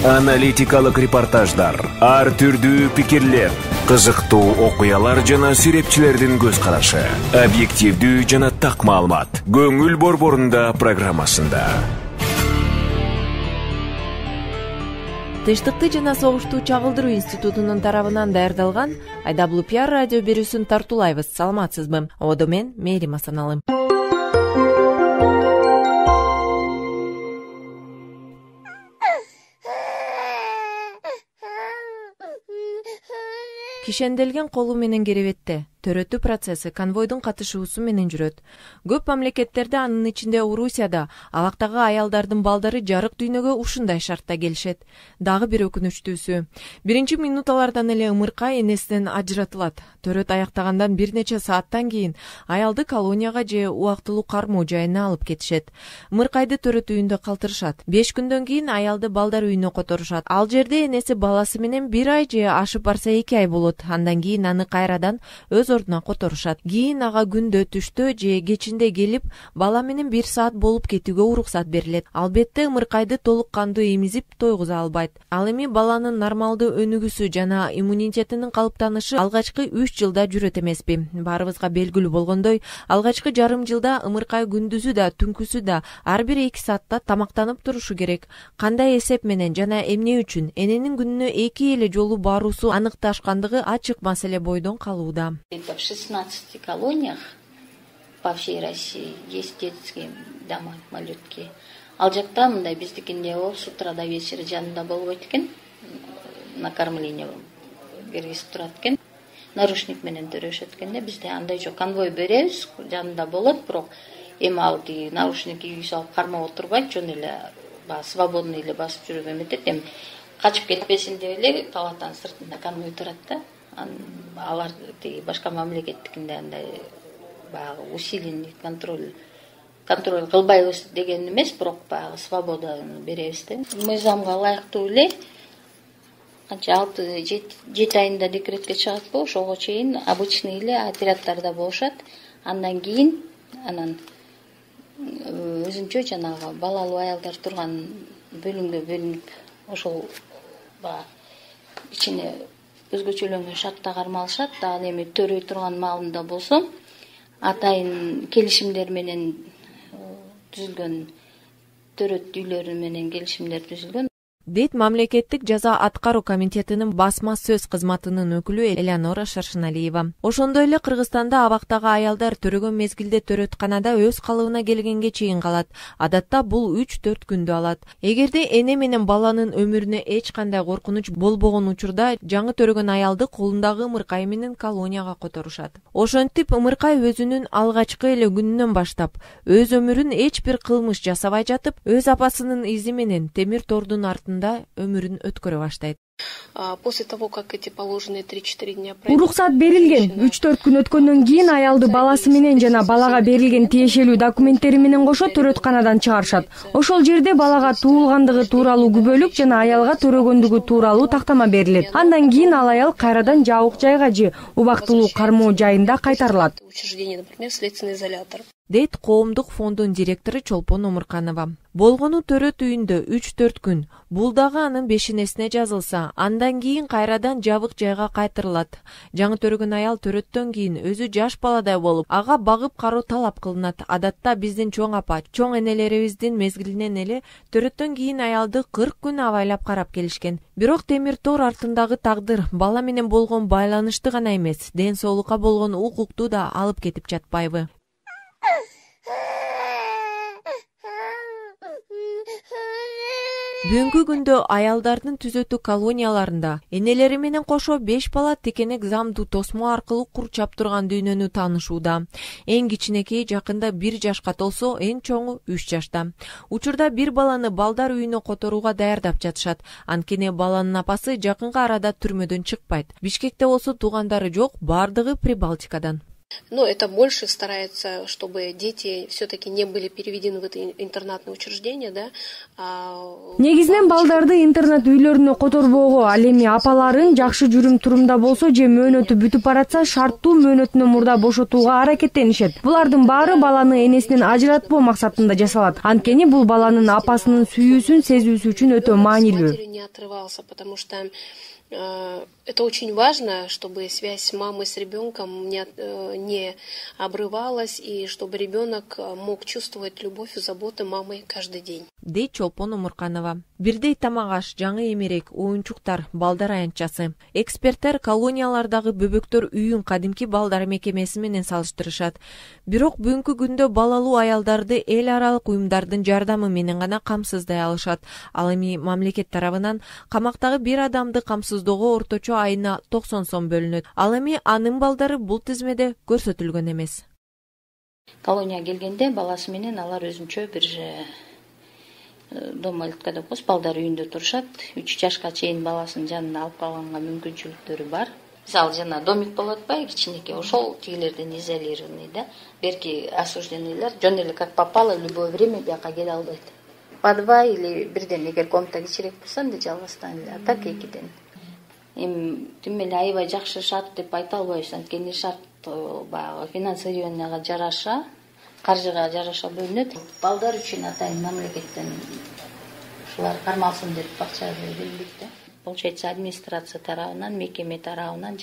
Аналитикалык репортаждар, ар түрдүү пикирлер, кызыктуу окуялар жана сүрөтчүлөрдүн көз карашы, объективдүү жана так маалымат. Көңүл борборунда программасында. Тынчтыкты жана согушту чагылдыруу институтунун тарабынан даярдалган IWPR радио берүүсүн тартуулайбыз. Саламатсызбы? Одо мен Мээрим Асаналым. Кишенделген колу менен керебетте төрөтүү процесси конвойдун катышуусу менен жүрөт. Көп мамлекеттерде, анын ичинде Орусияда, алактагы аялдардын балдары жарык дүйнөгө ушундай шартта келишет. Дагы бир өкүнүчтүүсү, биринчи минуталардан эле ымыркай энесинен ажыратылат. Төрөт аяктагандан бир нече сааттан кийин аялды колонияга же убактылуу кармоо жайына алып кетишет. Ымыркайды төрөт үйүндө калтырышат. 5 күндөн кийин аялды балдар үйүнө которушат. Ал жерде энеси баласы менен 1 ай же ашып барса 2 ай болот. Андан кийин аны кайрадан өз ордуна которушат. Кийин ага күндө, түштө же кечинде келип, бала менен 1 саат болуп кетүүгө уруксат берилет. Албетте, ымыркайды толук кандуу эмизип тойгуза албайт. Ал эми баланын нормалдуу өнүгүүсү жана иммунитетинин калыптанышы алгачкы 3 жылда жүрөт эмеспи. Баарыбызга белгилүү болгондой, алгачкы жарым жылда ымыркай күндүзү да, түнкүсү да ар бир 2 саатта тамактанып турушу керек. Кандай эсеп менен жана эмне үчүн эненин күнүнө 2 эле жолу баруусу аныкташкандыгы ачык маселе бойдон калууда. В 16 колониях по всей России есть детские дома, малютки. Ал жакта мындай биздикиндей болуп, с утра до вечера жанында болбойт экен, накормление киргизип турат экен, наручник менен төрөшөт экен да. Бизде андай жок, конвой беребиз, жанында болот, бирок эми ал наручник кийгиз алып кармап отурбайт, жөн эле свободный эле басып жүрүп эметет. Эми качып кетпесин деп эле палатанын сыртында конвой турат да. Алар башка мамлекеттикинде андай баягы усиленный контроль кылбайбыз деген эмес, бирок баягы свободаны беребиз да. Мыйзамга ылайыктуу эле канча 6-7 айында декретке чыгат го, ошого чейин обычный эле отряддарда болушат. Андан кийин өзүнчө жанагы балалуу аялдар турган бөлүмгө бөлүнүп, ошол ичине өзгөчөлөнгөн шартта кармалышат. Дагы эми төрөй турган маалында болсо, атайын келишимдер менен түзүлгөн, төрөт үйлөрү менен келишимдер түзүлгөн. Дейт мамлекеттик жаза аткаруу комитетинин басма сөз кызматынын өкүлү Элеонора Шаршыналиева. Ошондой эле Кыргызстанда абактагы аялдар төрөгөн мезгилде төрөтканада өз калыбына келгенге чейин калат. Адатта бул 3-4 күндү алат. Эгерде эне менен баланын өмүрүнө эч кандай коркунуч болбогон учурда жаңы төрөгөн аялды колундагы ымыркай менен колонияга которушат. Ошентип ымыркай өзүнүн алгачкы эле күнүнөн баштап өз өмүрүн эч бир кылмыш жасабай жатып, өз апасынын изи менен темир тордун артында өмүрүн өткөрө баштайт. После того, как эти положенные 3-4 дня уруксат берилген 3-4 күн өткөндөн кийин аялды баласы менен жана балага берилген тиешелүү документтери менен кошо төрөтканадан чыгарышат. Ошол жерде балага туулгандыгы тууралуу күбөлүк жана аялга төрөгөндүгү тууралуу тактама берилет. Андан кийин ал аял кайрадан жабык жайга же убактылуу кармоо жайында кайтарылат. Учреждение, например, следственный изолятор. Дейт коомдук фондун директору Чолпон Омурканова. Болгону төрөт үйүндө 3-4 күн. Бул дагы анын бешинесине жазылса, андан кийин кайрадан жабык жайга кайтарылат. Жаңы төрөгөн аял төрөттөн кийин өзү жаш баладай болуп, ага багып кароо талап кылынат. Адатта биздин чоң апа, чоң энелерибиздин мезгилинен эле төрөттөн кийин аялды 40 күн абайлап карап келишкен. Бирок темир тор артындагы тагдыр бала менен болгон байланышты гана эмес, ден соолукка болгон укукту да алып кетип жатпайбы? Бүгүнкү күндө аялдардын түзөтүү колонияларында энелери менен кошо 5 бала текенек замду тосмо аркылуу курчап турган дүйнөнү таанышууда. Эң кичинекейи жакында 1 жашка толсо, эң чоңу 3 жашта. Учурда 1 баланы балдар үйүнө которууга даярдап жатышат. Анткени баланын апасы жакынкы арада түрмөдөн чыкпайт. Бишкекте болсо туугандары жок, бардыгы Прибалтикадан. Но это больше старается, чтобы дети все-таки не были переведены в это интернатное учреждение, да. Негизинен балдарды интернат үйлөрүнө которбоого, ал эми апаларын жакшы жүрүм турумда болсо же мөөнөтү бүтүп баратса шарттуу мөөнөтүнөн мурда бошотууга аракеттенишет. Булардын баары баланы энесинен ажыратпоо максатында жасалат. Анткени бул баланын апасынын сүйүүсүн сезүүсү үчүн өтө маанилүү. Не отрывался, потому что это очень важно, чтобы связь мамы с ребенком не обрывалась, и чтобы ребенок мог чувствовать любовь и заботу мамы каждый день. Дейт Чолпон Омурканова. Бирдей тамак аш, жаңы эмерек, оюнчуктар, балдар аянтчасы. Эксперттер колониялардагы бөбөктөр үйүн кадимки балдар мекемеси менен салыштырышат. Бирок бүгүнкү күндө балалуу аялдарды эл аралык уюмдардын жардамы менен гана камсыздай алышат. Ал эми мамлекет тарабынан камактагы бир адамды камсыздоого орточо айына 90 сом бөлүнөт. Ал эми анын балдары бул тизмеде көрсөтүлгөн эмес. Колонияга келгенде баласы менен алар өзүнчө бир домалютка деп коебуз, балдар үйүндө турушат. 3 жашка чейин баласын жанына алып калганга мүмкүнчүлүктөрү бар. Мисалы жана домик болот атпайбы, кичинекей, ошол тигилерден изолированный, да. Берки осужденныйлар жөн эле как попало в любое время бияка келе албайт. По 2 или бирден, эгер комната кичирээк болсо анда жалгыздан эле, а так 2ден. Эми тим эле аябай жакшы шарт деп айта албайбыз, анткени шарт баягы финансированияга жараша, каржыга жараша бөлүнөт. Балдар үчүн атайын мамлекеттен ушулар кармалсын деп бакча берилет да. Получается, администрация тарабынан, мекеме тарабынан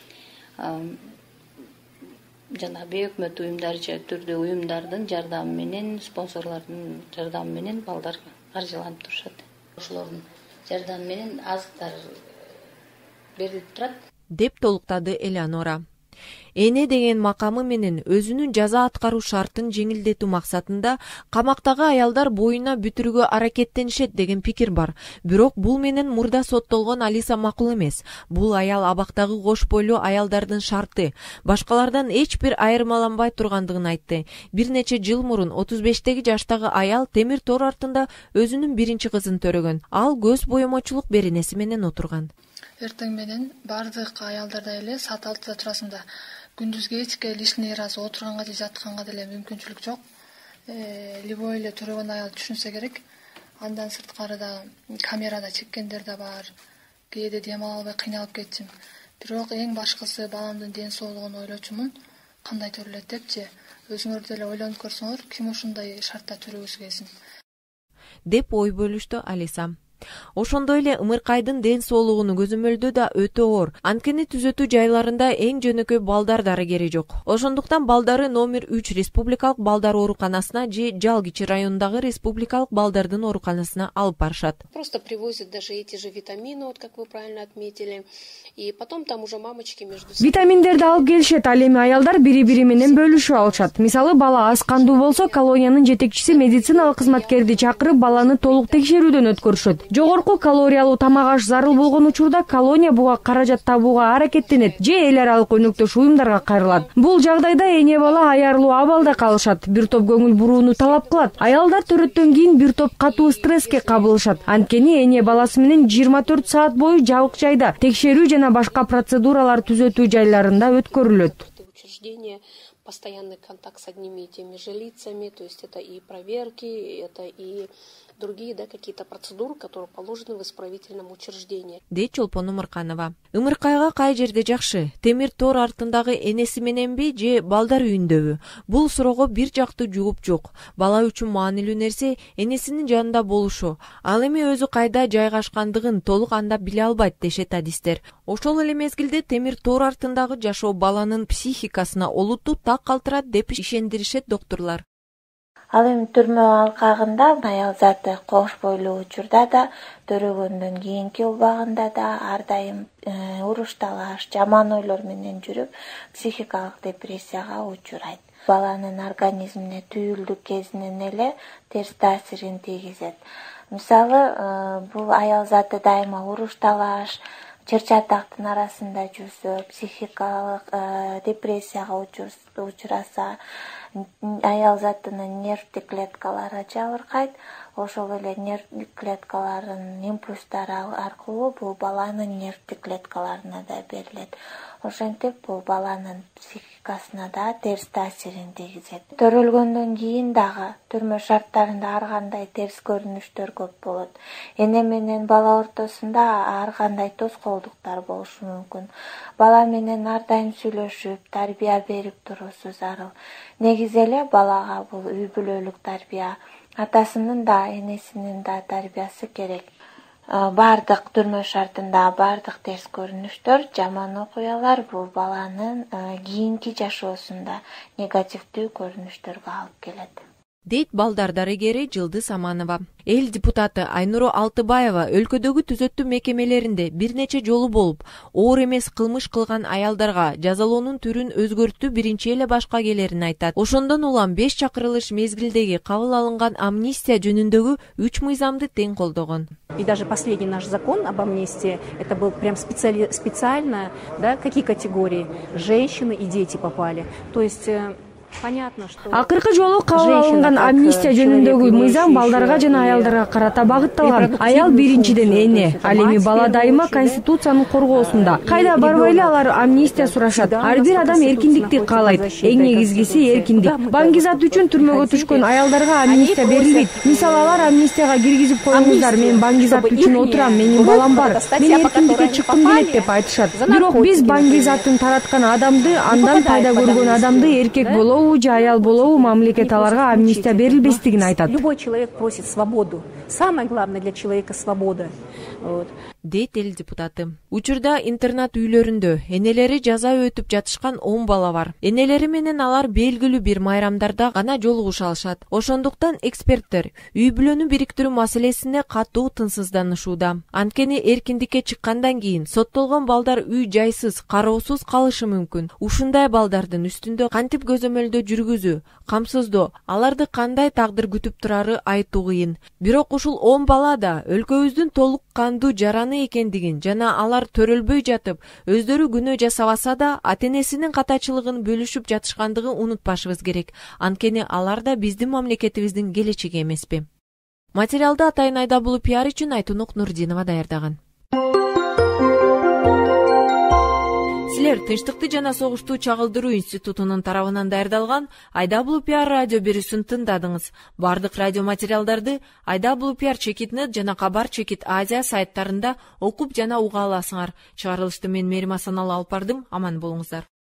жана бейөкмөт уюмдар же түрдүү уюмдардын жардамы менен, спонсорлордун жардамы менен балдар каржыланып турушат. Ошолордун жардамы менен азыктар берилип турат, деп толуктады Элеонора. Эне деген макамы менен өзүнүн жаза аткаруу шартын жеңилдетүү максатында камактагы аялдар боюна бүтүрүүгө аракеттенишет деген пикир бар. Бирок бул менен мурда соттолгон Алиса макул эмес. Бул аял абактагы кош бойлуу аялдардын шарты башкалардан эч бир айырмаланбай тургандыгын айтты. Бир нече жыл мурун 35 жаштагы аял темир тор артында өзүнүн биринчи кызын төрөгөн. Ал көз боемочулук беренеси менен отурган. Эртең менен бардык аялдарда эле саат 6да турасың да. Күндүзгө эчке лишний раз отурганга же жатканга деле мүмкүнчүлүк жок. Любой эле турган аял түшүнсө керек. Андан сырткары да камерада чеккендер да бар. Кээде дем ала албай кыйналып кетчүм. Бирок эң башкысы баламдын ден соолугун ойлочумун. Кандай төрөлөт депчи, өзүңөр деле ойлонуп көрсөңөр, ким ушундай шартта төрөгүсү келсин. Деп ой бөлүштү Алиса. Ошондой эле ымыркайдын ден соолугунун көзөмөлдөө да өтө оор. Анткени түзөтүү жайларында эң жөнөкөй балдар дарыгери жок. Ошондуктан балдары номер 3 республикалык балдар ооруканасына же Жалгичи районундагы республикалык балдардын ооруканасына алып барышат. Просто привозят даже эти же витамины, вот как вы правильно отметили. И потом там уже мамочки между собой. Витаминдерди алып келишет, ал эми аялдар бири-бири менен бөлүшүп алышат. Мисалы, бала аз кандуу болсо, колониянын жетекчиси медициналык кызматкерди чакырып баланы толук текшерүүдөн өткөрүшөт. Жогорку калориялуу тамак аш зарыл болгон учурда колония буга каражат табууга аракеттенет же эл аралык өнөктөш уюмдарга кайрылат. Бул жагдайда эне бала аярлуу абалда калышат, бир топ көңүл бурууну талап кылат. Аялдар төрөттөн кийин бир топ катуу стресске кабылышат. Анткени эне баласы менен 24 саат бою жабык жайда текшерүү жана башка процедуралар түзөтүү жайларында өткөрүлөт. Учреждение, постоянный контакт с одними и теми же лицами, то есть это и проверки, это и другие, да, какие-то процедуры, которые положены в исправительном учреждении. Дейт Чолпон Омурканова. Ымыркайга кай жерде жакшы? Темир тор артындагы энеси мененби же балдар үйүндөбү? Бул суроого бир жактуу жооп жок. Бала үчүн маанилүү нерсе энесинин жанында болушу. Ал эми өзү кайда жайгашкандыгын толук андап биле албайт дешет адистер. Ошол эле мезгилде темир тор артындагы жашоо баланын психикасына олуттуу так калтырат деп ишендиришет доктурлар. Ал эми түрмө алкагында аял заты кош бойлуу учурда да, төрөгөндөн кийинки убагында да ар дайым уруш талаш, жаман ойлор менен жүрүп, психикалык депрессияга учурайт. Баланын организмине түйүлдүк кезинен эле терс таасирин тийгизет. Мисалы, бул аял заты дайыма уруш талаш, чыр чатактын арасында жүрсө, психикалык депрессияга катышты учураса аял затынын нервдик клеткалары жабыркайт. Ошол эле нервдик клеткалардын импульстары аркылуу бул баланын нервдик клеткаларына да берилет. Ошентип бул баланын психикасына да терс таасирин тийгизет. Төрөлгөндөн кийин дагы түрмө шарттарында ар кандай терс көрүнүштөр көп болот. Эне менен бала ортосунда ар кандай тоскоолдуктар болушу мүмкүн. Бала менен ар дайым сүйлөшүп, тарбия берип туруусу зарыл. Негизи эле балага бул үй бүлөлүк тарбия, атасынын да, энесинин да тарбиясы керек. Бардык түрмө шартында бардык терс көрүнүштөр, жаман окуялар бул баланын кийинки жашоосунда негативдүү көрүнүштөргө алып келет. Дейт балдар дарыгери Жылдыз Аманова. Эл депутаты Айнура Алтыбаева өлкөдөгү түзөтүү мекемелеринде бир нече жолу болуп, оор эмес кылмыш кылган аялдарга жазалоонун түрүн өзгөртүү биринчи эле башка келерин айтат. Ошондон улам 5 чакырылыш мезгилдеги кабыл алынган амнистия жөнүндөгү 3 мыйзамды тең колдогон. И даже последний наш закон об амнистии, это был прям специально, да, какие категории? Женщины и дети попали. То есть акыркы жолу кабыл алынган амнистия жөнүндөгү мыйзам балдарга жана аялдарга карата багытталган. Аял биринчиден эне, ал эми бала дайыма конституциянын коргоосунда. Кайда барбай эле алар амнистия сурашат. Ар бир адам эркиндикти каалайт. Эң негизгиси эркиндик. Баңгизат үчүн түрмөгө түшкөн аялдарга амнистия берилбейт. Мисалы алар амнистияга киргизип коюңуздар, мен баңгизат үчүн отурам, менин балам бар, мен эркиндикке чыккым келет деп айтышат. Бирок биз баңгизатын тараткан адамды, андан пайда көргөн адамды эркек болобу же аял болобу мамлекет аларга амнистия берилбестигин айтат. Любой человек просит свободу. Самое главное для человека свобода. Дейт эл депутаты. Учурда интернат үйлөрүндө энелери жаза өтүп жатышкан 10 бала бар. Энелери менен алар белгилүү бир майрамдарда гана жолугуша алышат. Ошондуктан эксперттер үй бүлөнү бириктирүү маселесине катуу тынсызданышууда. Анткени эркиндикке чыккандан кийин соттолгон балдар үй жайсыз, кароосуз калышы мүмкүн. Ушундай балдардын үстүндө кантип көзөмөлдөө жүргүзүү, камсыздоо, аларды кандай тагдыр күтүп турары айтуу кыйын. Бирок ушул 10 бала да өлкөбүздүн толук кандуу жараны экендигин жана алар төрөлбөй жатып, өздөрү күнөө жасабаса да ата-энесинин катачылыгын бөлүшүп жатышкандыгын унутпашыбыз керек. Анткени алар да биздин мамлекетибиздин келечеги эмеспи? Материалды Атайын Айдабулу пиар үчүн Айтунук Нурдинова даярдаган. Силер Тынчтыкты жана согушту чагылдыруу институтунун тарабынан даярдалган Айдабулу пиар радио берүүсүн тыңдадыңыз. Бардык радио материалдарды Айдабулу пиар Чекит.нет жана Кабар Чекит Азия сайттарында окуп жана уга аласыңар. Чыгарылышты мен Мерим Асаналы алып бардым. Аман болуңуздар.